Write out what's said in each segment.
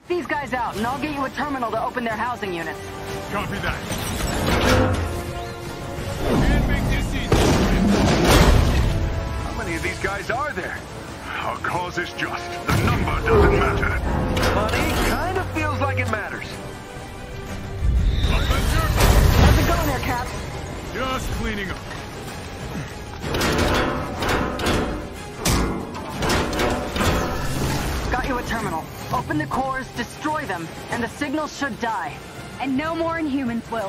These guys out, and I'll get you a terminal to open their housing units. Copy that. Can't make this easy. How many of these guys are there? Our cause is just. The number doesn't matter. Money kind of feels like it matters. Avenger? How's it going there, Cap? Just cleaning up. Got you a terminal. Open the cores, destroy them, and the signal should die. And no more Inhumans will.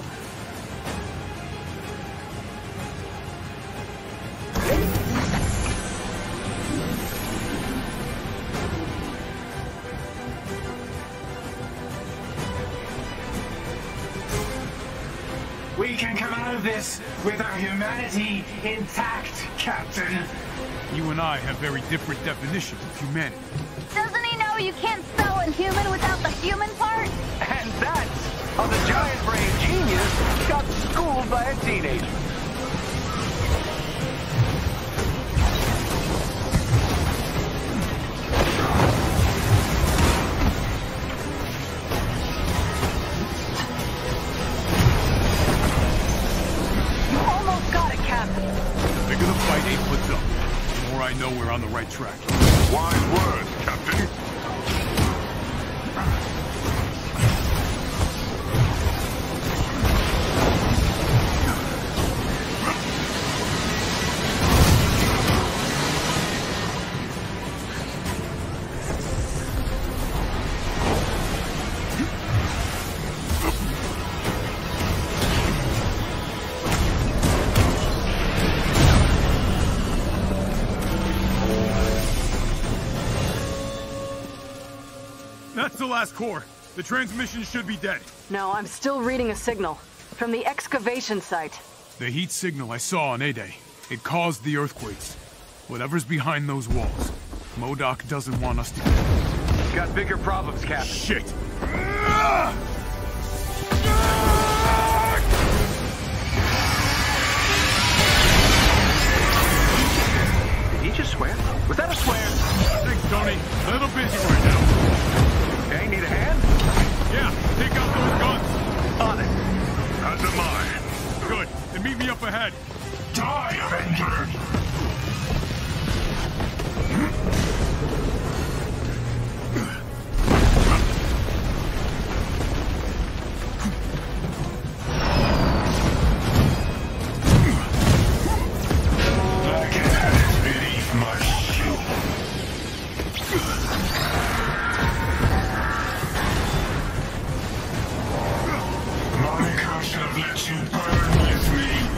We can come out of this with our humanity intact, Captain. You and I have very different definitions of humanity. Doesn't he know you can't spell Inhuman without the human part? And that's how the giant brain genius got schooled by a teenager. You almost got it, Cap. The bigger the fight 8 puts up, the more I know we're on the right track. Wise words, Captain. That's the last core. The transmission should be dead. No, I'm still reading a signal. From the excavation site. The heat signal I saw on A-Day. It caused the earthquakes. Whatever's behind those walls, MODOK doesn't want us to... Got bigger problems, Captain. Shit! Did he just swear? Was that a swear? Thanks, Tony. A little busy right now. Hey, need a hand? Yeah, take out those guns. On it. As am I. Good. Then meet me up ahead. Die, Avenger! Like it has beneath my shoe. Monica should have let you burn with me.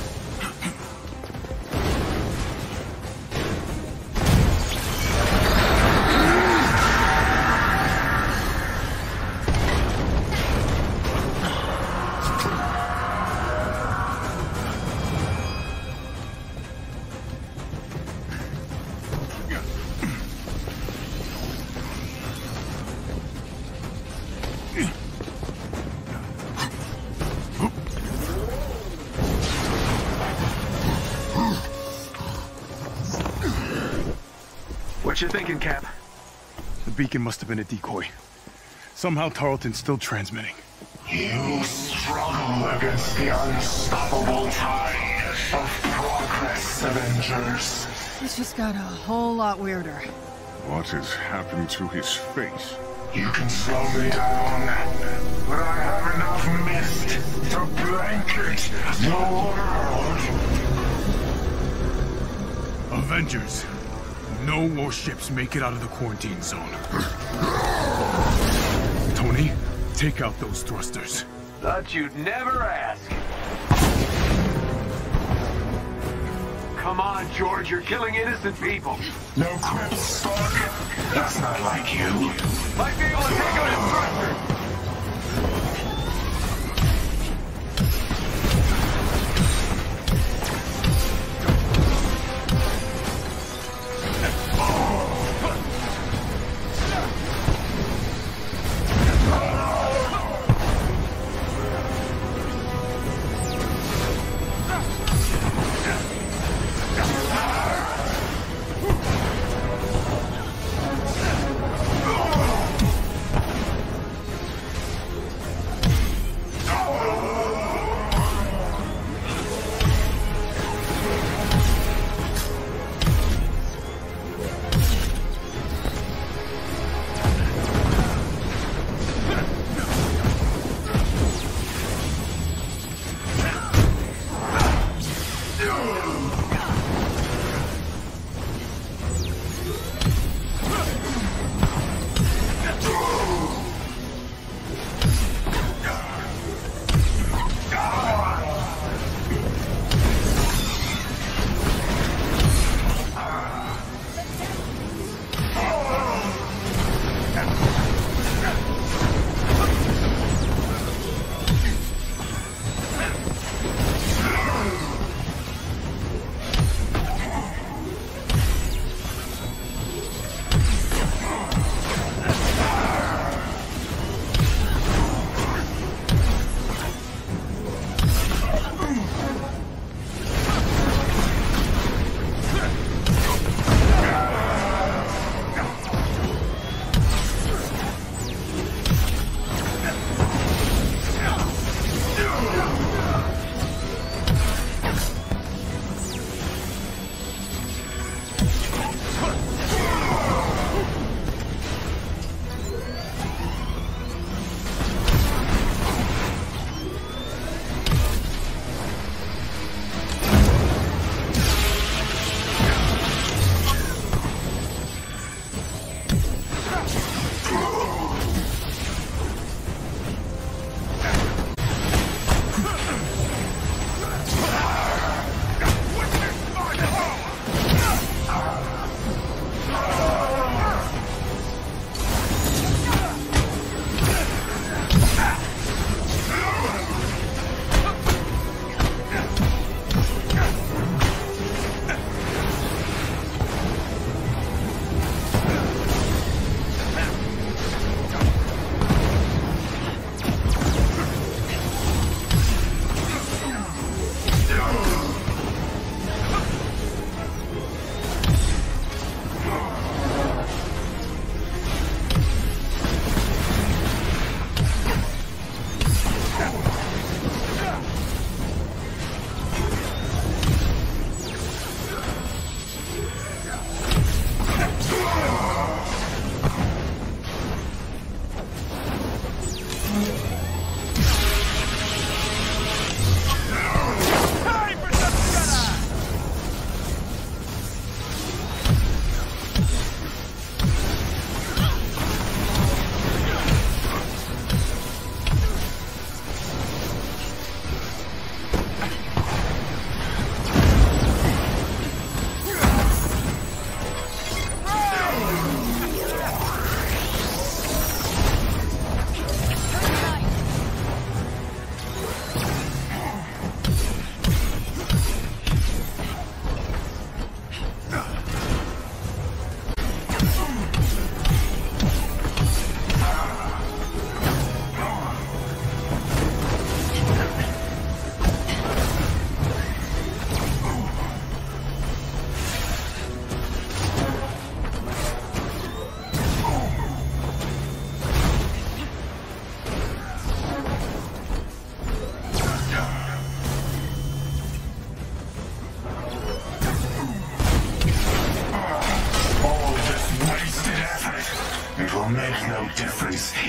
What you thinking, Cap? The beacon must have been a decoy. Somehow Tarleton's still transmitting. You struggle against the unstoppable tide of progress, Avengers. This just got a whole lot weirder. What has happened to his face? You can slow me down, but I have enough mist to blanket the world. Avengers. No warships make it out of the quarantine zone. Tony, take out those thrusters. Thought you'd never ask. Come on, George, you're killing innocent people. No quips, Stark. That's not like you. Might be able to take out his thrusters.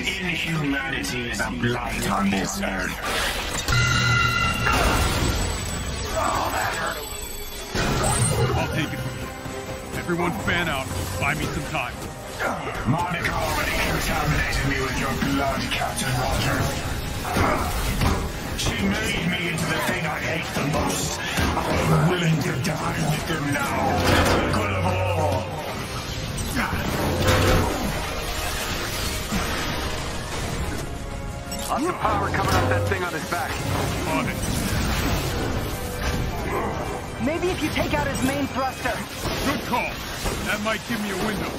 Inhumanity is a blight on this earth. I'll take it from you. Everyone fan out. Buy me some time. Monica already contaminated me with your blood, Captain Rogers. She made me into the thing I hate the most. I'm willing to die with them now. For the good of all. Lots of power coming off that thing on his back. On it. Maybe if you take out his main thruster. Good call. That might give me a window.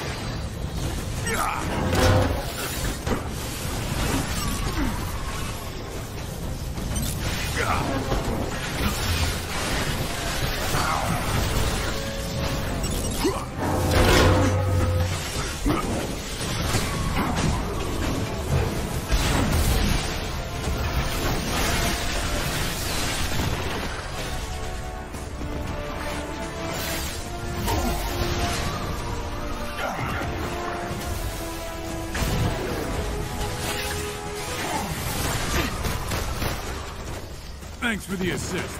Thanks for the assist.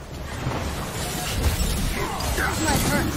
Here's my first.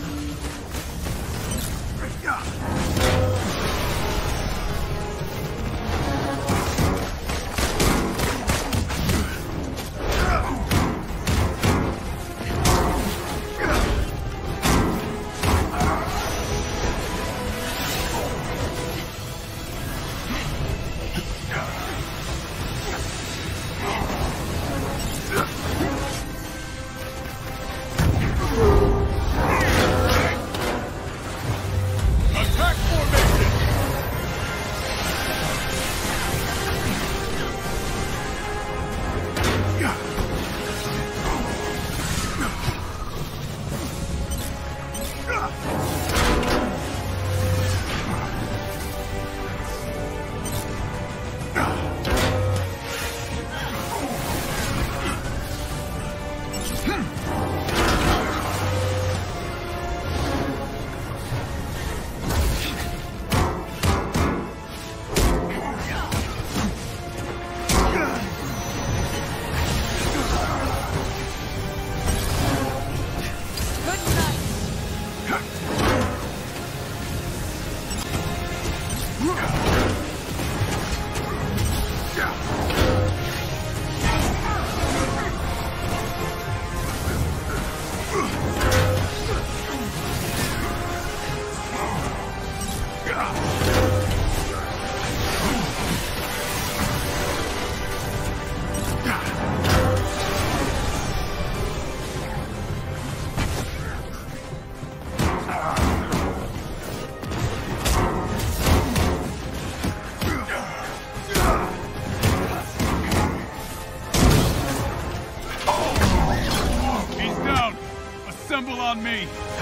On me!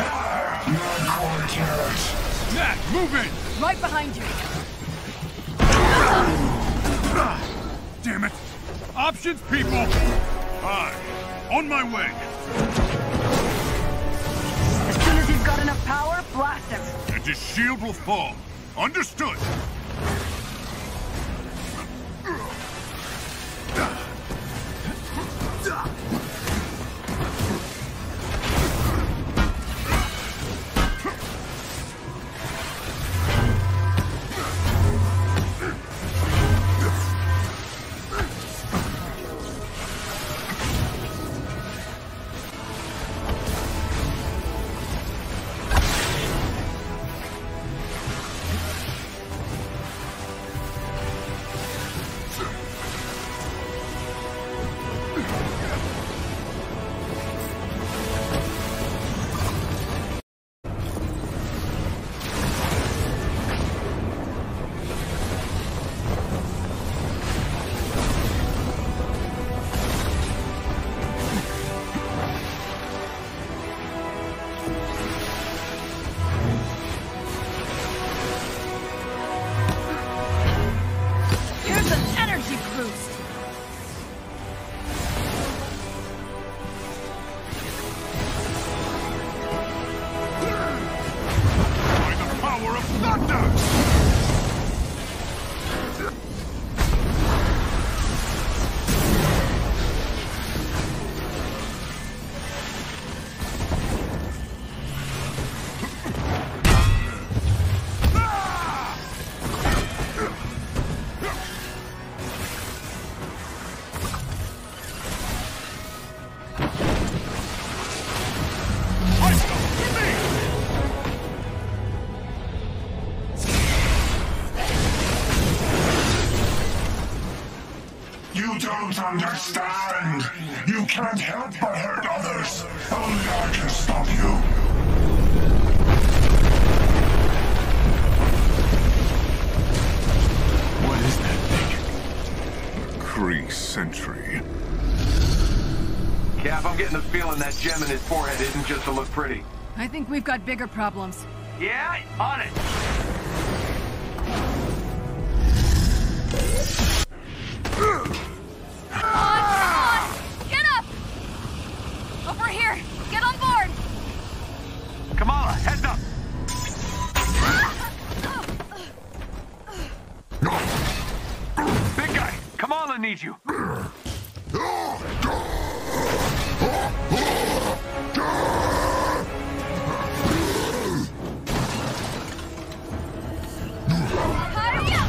Non-quarters. Nat, move in! Right behind you. Damn it! Options, people! Fine. On my way! As soon as he's got enough power, blast him. And his shield will fall. Understood! You don't understand. You can't help but hurt others. Only I can stop you. What is that thing? Kree Sentry. Cap, I'm getting the feeling that gem in his forehead isn't just to look pretty. I think we've got bigger problems. Yeah, on it. Come on! Get up! Over here! Get on board! Kamala, heads up! Big guy, Kamala needs you. Hurry up!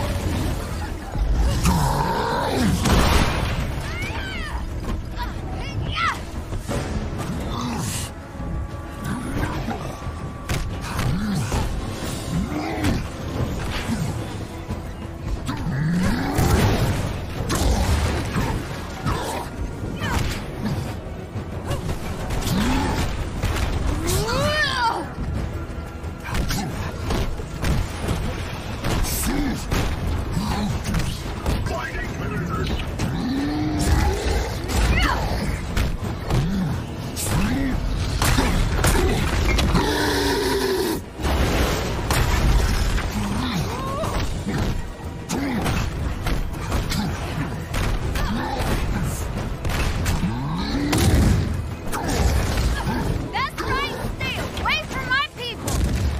That's right! Stay away from my people!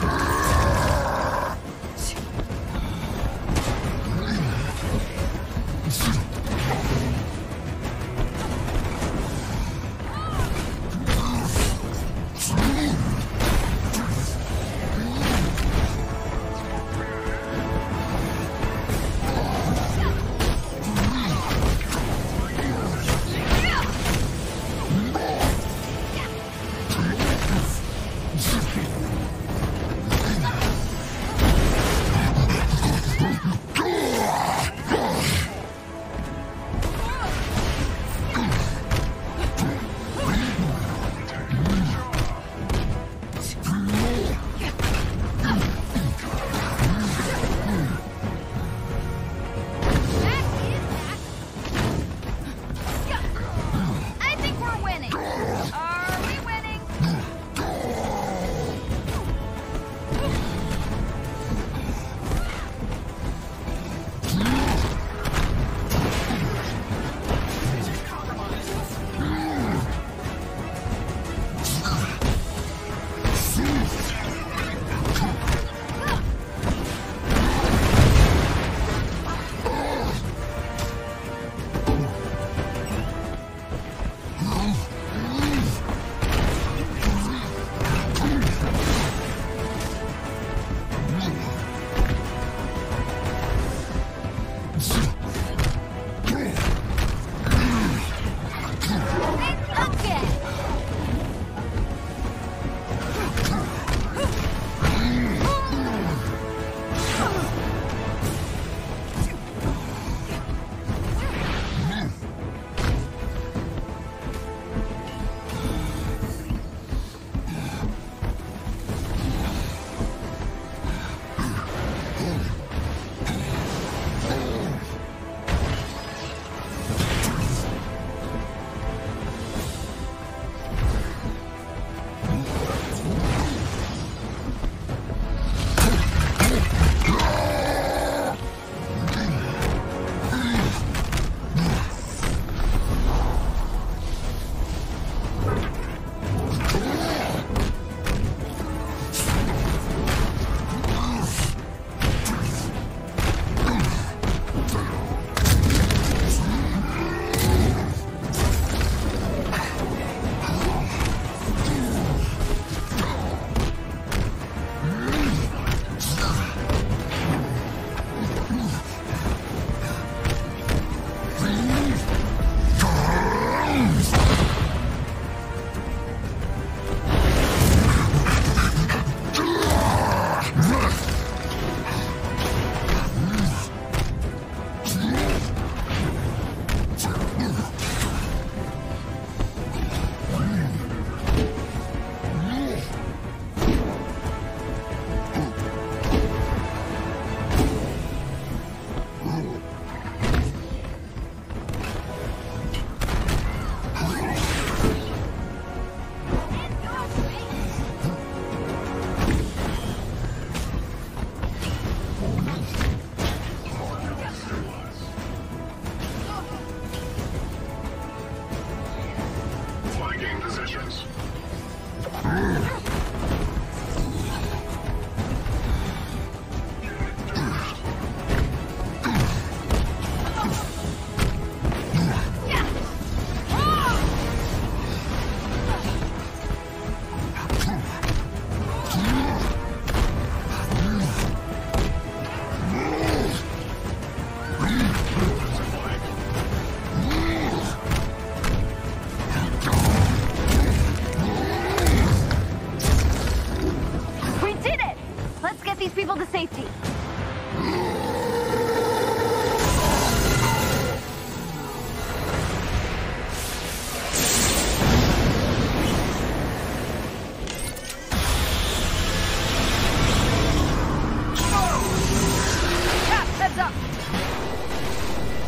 I think we're winning. Are we winning? Okay.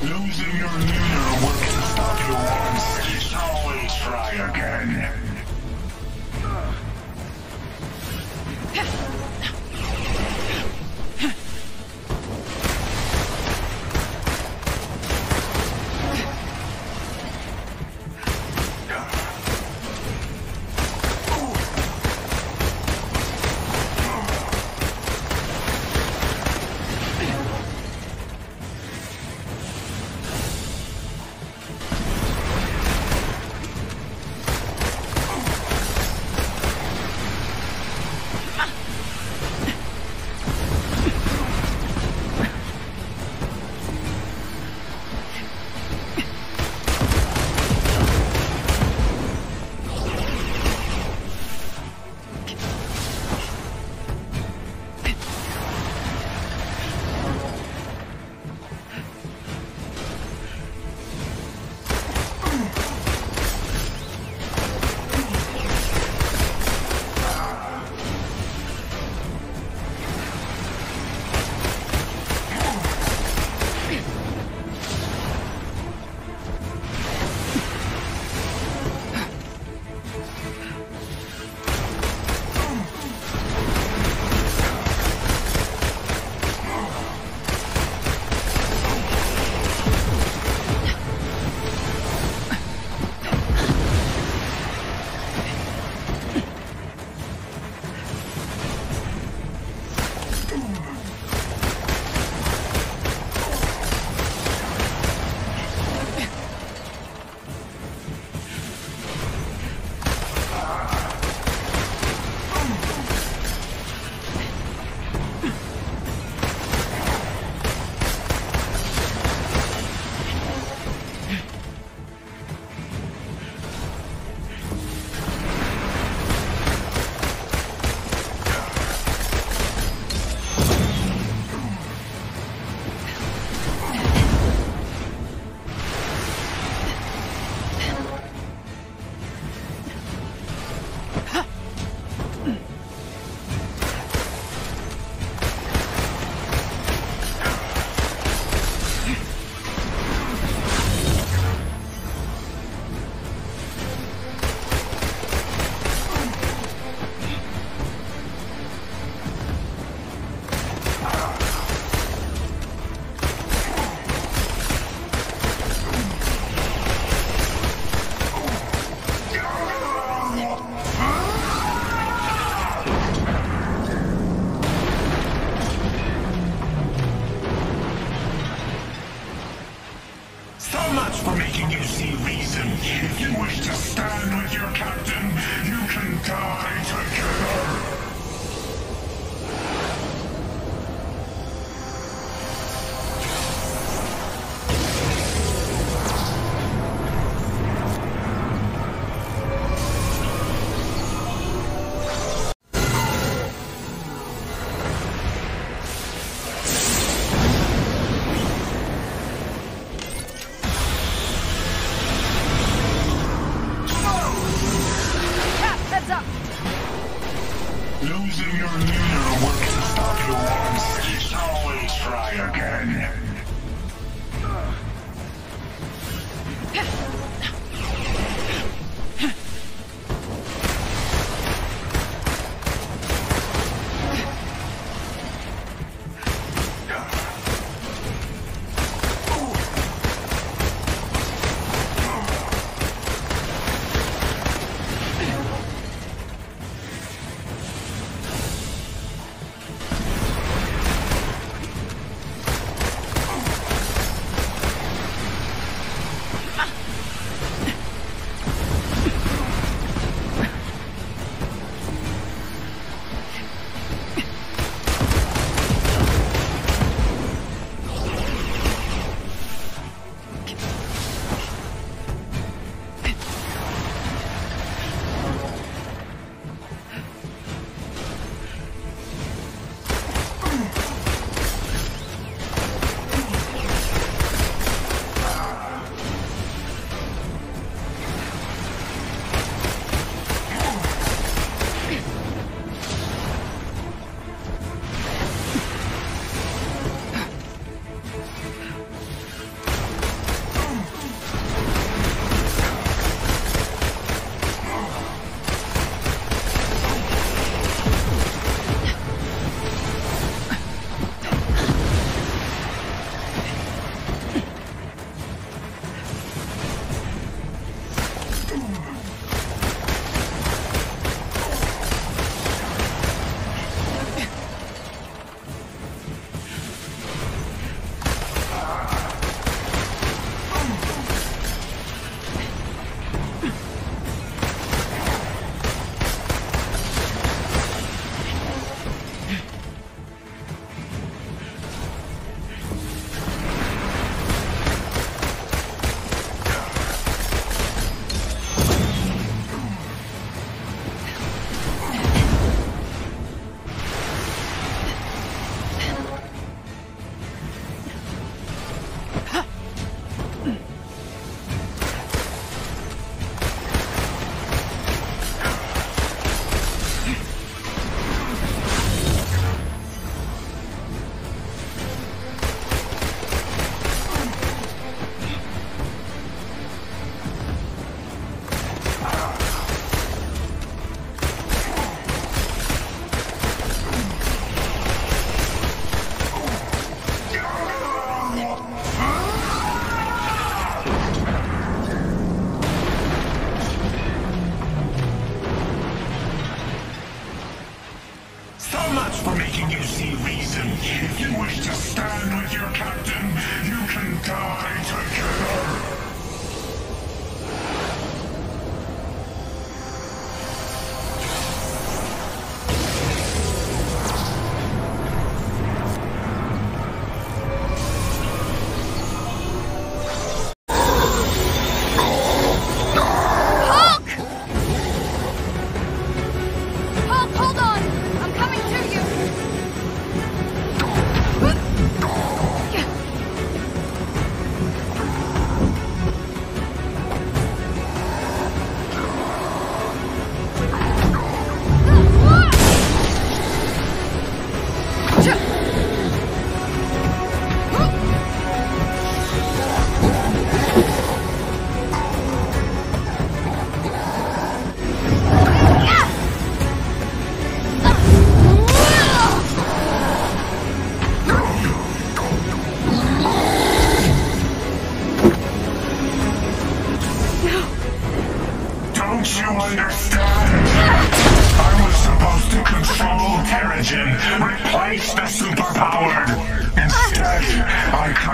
Losing your leader won't stop you once. Always try again. For making you see reason. If you wish to stand with your captain, you can die together.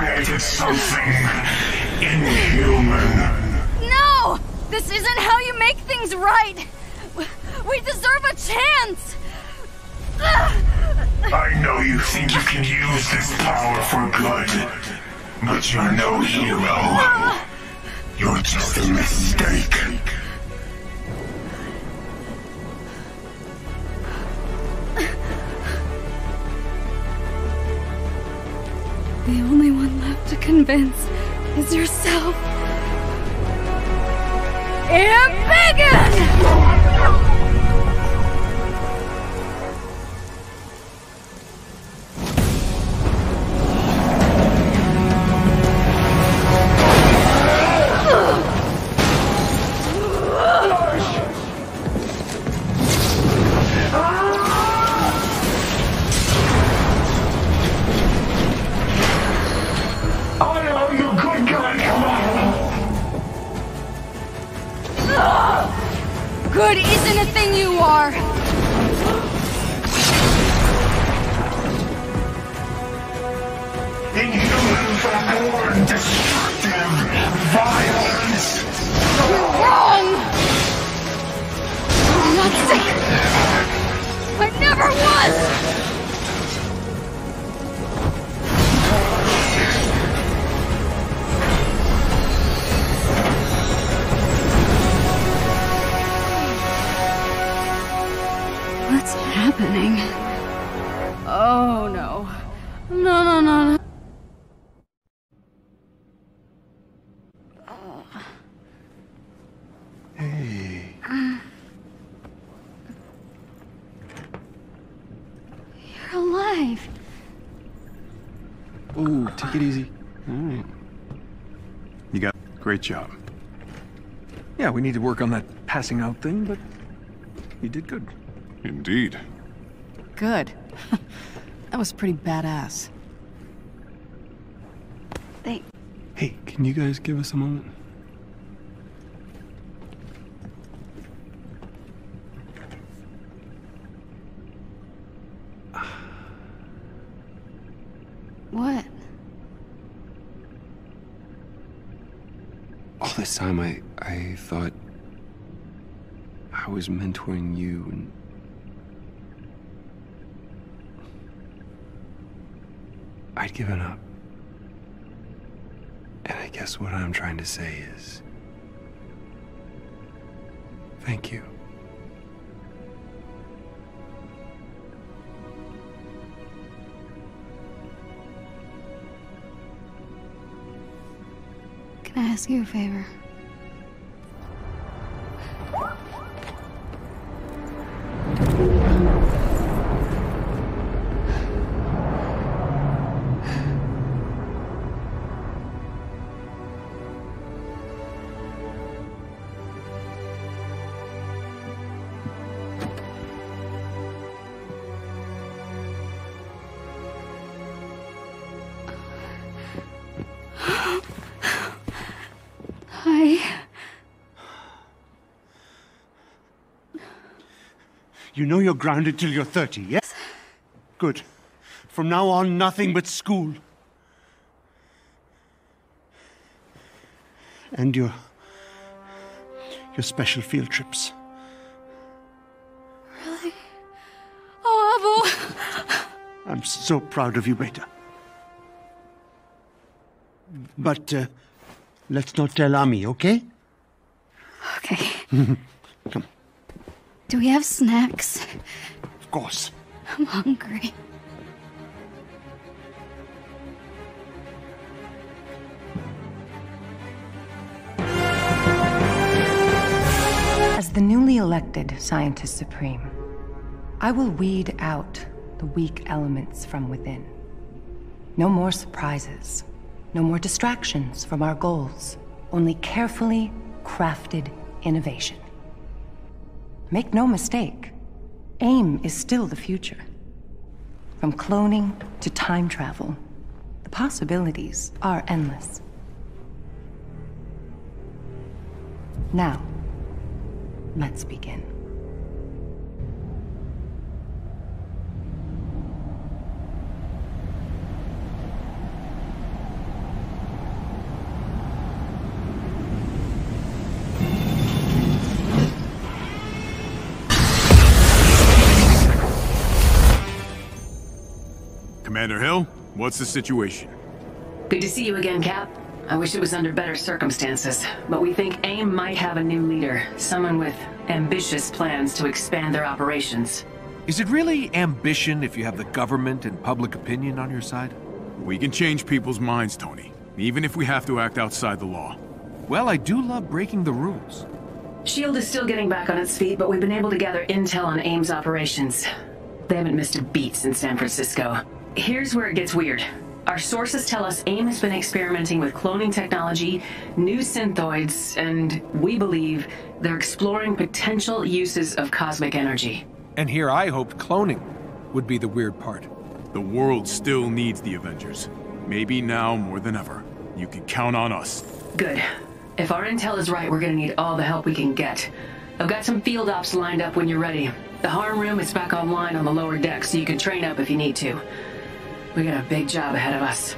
created something inhuman. No! This isn't how you make things right! We deserve a chance! I know you think you can use this power for good, but you're no hero. You're just a mistake. The only one left to convince is yourself. Embiggen! Good isn't a thing you are! Inhumans are born destructive, violent. You're wrong! I'm not sick! I never was! What's happening? Oh no. No. Hey. You're alive. Ooh, take it easy. All right. You got great job. Yeah, we need to work on that passing out thing, but you did good. Indeed. Good. That was pretty badass. Hey, can you guys give us a moment? What? All this time I thought I was mentoring you and I'd given up. And I guess what I'm trying to say is thank you. Can I ask you a favor? You know you're grounded till you're 30, yes? Good. From now on, nothing but school. And your special field trips. Really? Oh, Abu! I'm so proud of you, Beta. But, let's not tell Ami, okay? Okay. Come. Do we have snacks? Of course. I'm hungry. As the newly elected Scientist Supreme, I will weed out the weak elements from within. No more surprises. No more distractions from our goals. Only carefully crafted innovation. Make no mistake, AIM is still the future. From cloning to time travel, the possibilities are endless. Now, let's begin. Commander Hill, what's the situation? Good to see you again, Cap. I wish it was under better circumstances, but we think AIM might have a new leader, someone with ambitious plans to expand their operations. Is it really ambition if you have the government and public opinion on your side? We can change people's minds, Tony, even if we have to act outside the law. Well, I do love breaking the rules. SHIELD is still getting back on its feet, but we've been able to gather intel on AIM's operations. They haven't missed a beat since San Francisco. Here's where it gets weird. Our sources tell us AIM has been experimenting with cloning technology, new synthoids, and we believe they're exploring potential uses of cosmic energy. And here I hoped cloning would be the weird part. The world still needs the Avengers. Maybe now more than ever. You can count on us. Good. If our intel is right, we're gonna need all the help we can get. I've got some field ops lined up when you're ready. The harm room is back online on the lower deck, so you can train up if you need to. We got a big job ahead of us.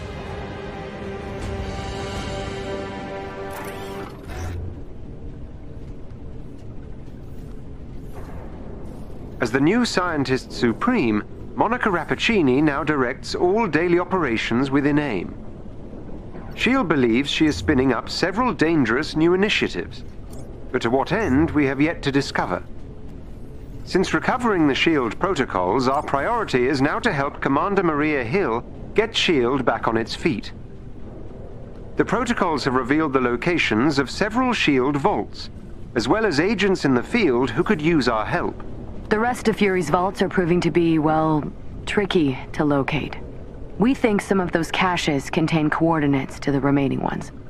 As the new Scientist Supreme, Monica Rappaccini now directs all daily operations within AIM. SHIELD believes she is spinning up several dangerous new initiatives, but to what end we have yet to discover. Since recovering the SHIELD protocols, our priority is now to help Commander Maria Hill get SHIELD back on its feet. The protocols have revealed the locations of several SHIELD vaults, as well as agents in the field who could use our help. The rest of Fury's vaults are proving to be, well, tricky to locate. We think some of those caches contain coordinates to the remaining ones.